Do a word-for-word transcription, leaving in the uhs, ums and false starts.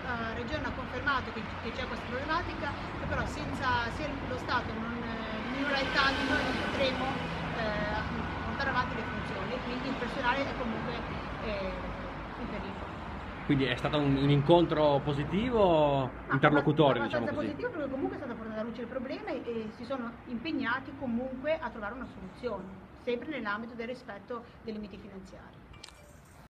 uh, regione ha confermato che, che c'è questa problematica, che però senza se lo Stato non migliora i tagli noi non potremo eh, portare avanti le funzioni, quindi il personale è comunque eh, in pericolo. Quindi è stato un, un incontro positivo, Ma interlocutorio, diciamo abbastanza così? positivo, perché comunque è stata portata alla luce il problema e, e si sono impegnati comunque a trovare una soluzione, sempre nell'ambito del rispetto dei limiti finanziari.